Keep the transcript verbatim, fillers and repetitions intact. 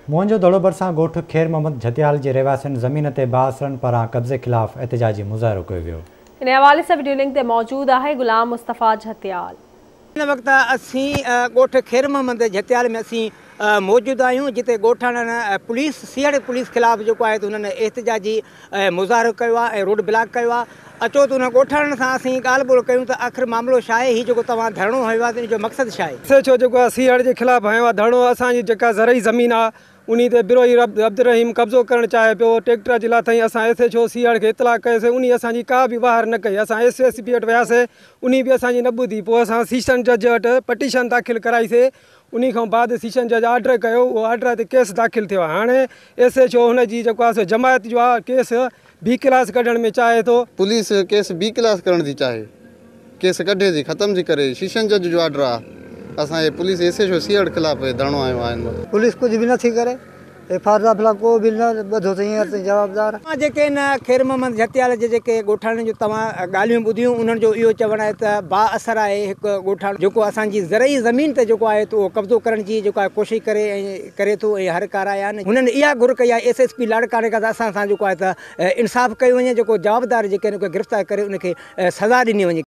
मोहनजो दड़ो भरिसां ॻोठ खेर मोहम्मद झतियाल जे रहवासियुनि ज़मीन ते बासरनि पारां कब्ज़े ख़िलाफ़ एहतजाजी मुज़ाहिरो कयो वियो। इन हवाले से वीडियो लिंक ते मौजूद है गुलाम मुस्तफ़ा झतियाल। इन वक्त असी ॻोठ खेर मोहम्मद झतियाल में असी मौजूद आहियूं, जिते ॻोठाणनि पुलिस सीआईडी पुलिस ख़िलाफ़ जो है तो उन्होंने एहतजाजी मुज़ाहिरो किया है, रोड ब्लॉक किया। अचो तो उन ॻोठाणनि सां असीं ॻाल्हि ॿोल कयूं त आख़िर मामिलो छा आहे, हीउ जेको तव्हां धरणो हयो आहे जो मक़सदु छा आहे? एस एच ओ जेको आहे सीआईडी जे ख़िलाफ़ हयो आहे धरणो। असांजी जेका ज़रई ज़मीन आहे उन ते बिरोही अब्दुल रहीम कब्ज़ो करणु चाहे पियो। ट्रैक्टर जे लाइ असां एस एच ओ सीआईडी खे इतला कयोसीं, उन असांजी का बि वाहर न कई। असां एस एस पी वटि वियासीं, उन बि असांजी न ॿुधी। पोइ असां सीशन जज वटि पटिशन दाख़िल कराईसीं। उन खां बाद सीशन जज आर्डर कयो, उहो आर्डर ते केस दाख़िल थियो आहे। हाणे एस एच ओ हुनजी जेको आहे जमायत जो आहे केस बी क्लास कढण में चाहे थो। पुलिस केस बी क्लास करण थी चाहे, केस कढे थी ख़त्म थी करे। सीशन जज जो आर्डर आहे। असांजे police S H O CID ख़िलाफ़ धरणो आयो आहे। पुलिस कुछ भी नथी करे, एफ आर फिलहाल को भी न ॿधो अथई जवाबदार। जेके इन खेर मोहम्मद झतियाल जे जेके ॻोठाणनि जो तव्हां ॻाल्हियूं ॿुधियूं, उन्हनि जो इहो चवणु आहे त बा असर आहे हिकु ॻोठाणो जेको असांजी ज़रई ज़मीन ते जेको आहे तो कब्ज़ो करण जी जेको आहे कोशिशि करे ऐं करे थो ऐं हर कार आया आहिनि। हुननि इहा घुर कई आहे एस एस पी लाड़काणे खां त असां सां जेको आहे त इंसाफ़ कयो वञे, जेको जवाबदार जेके आहिनि उनखे गिरफ़्तार करे उनखे सज़ा ॾिनी वञे।